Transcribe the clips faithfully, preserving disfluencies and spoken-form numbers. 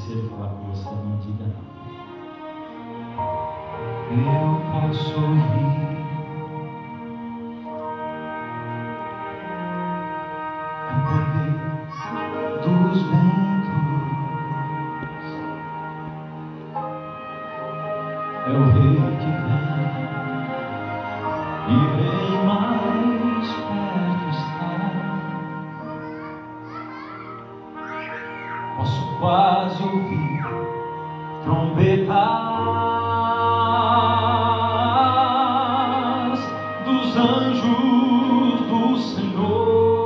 Se Ele falar com você, não diga não. Eu posso rir ao poder dos ventos. É o Rei que vem e bem mais perto está. Posso quase ouvir trombetas dos anjos do Senhor.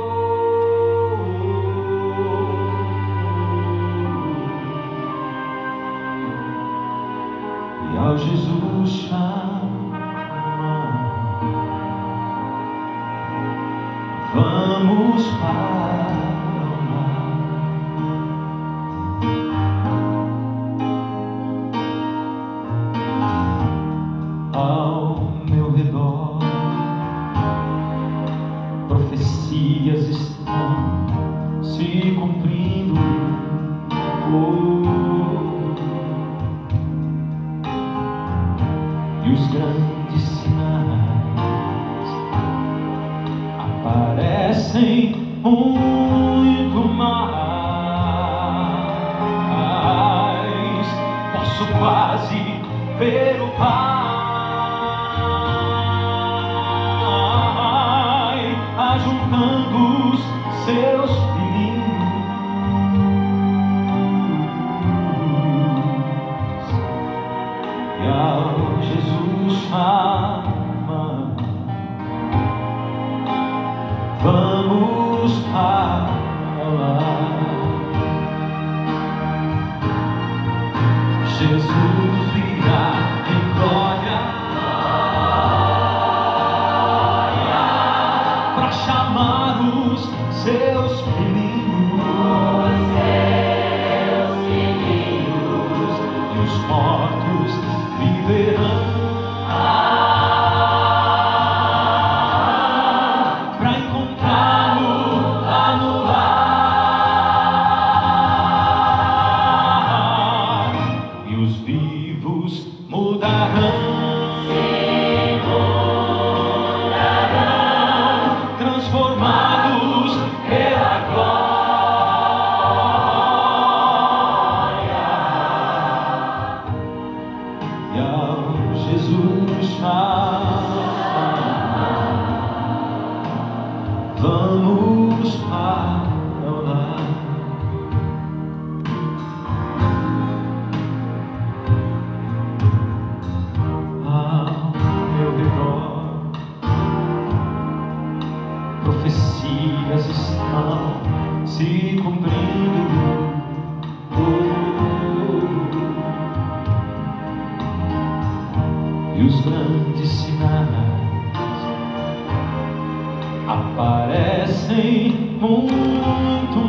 E ao Jesus chama, vamos para o mar. Ao meu redor, profecias estão se cumprindo. Oh, e os grandes sinais aparecem muito mais. Posso quase ver o Pai ajuntando os seus filhos. E ao Jesus chama, vamos para lá. Jesus virá em glória para chamar os seus filhinhos, seus filhinhos, e os mortos viverão para encontrá-lo lá no lar. E os vivos mudarão, transformados pela glória. E ao Jesus chama, vamos para o lar. Ao meu redor, profecias estão se cumprindo. Oh, e os grandes sinais aparecem muito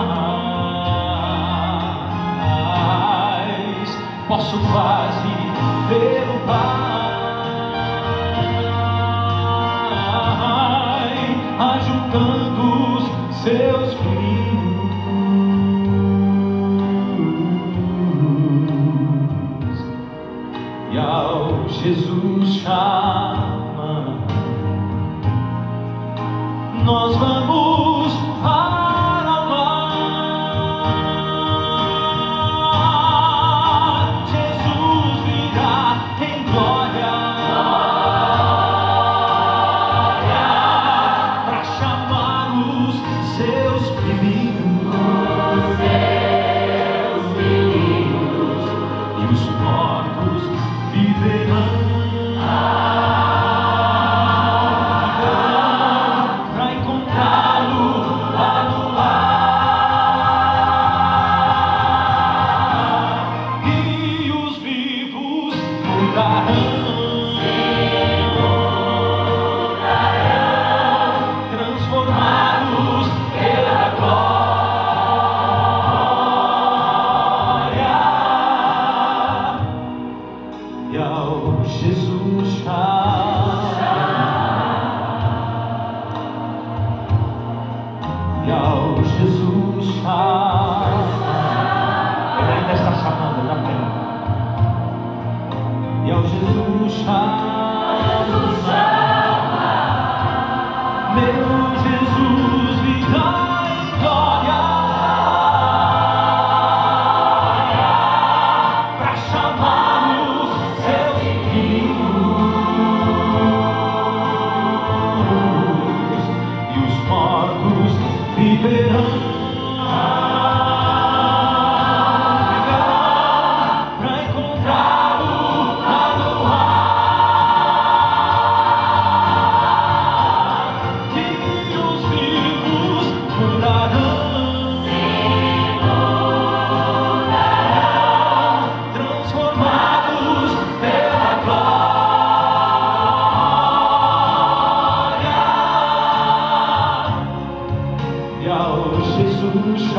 mais. Posso quase ver o Pai ajuntando os seus filhos. E ao Jesus chama, nós vamos para o mar. Jesus virá em glória para chamar os seus filhinhos, seus filhinhos, e os mortos viverão para encontrá-lo lá no lar. E os vivos mudarão, transformados pela glória.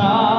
encontrar.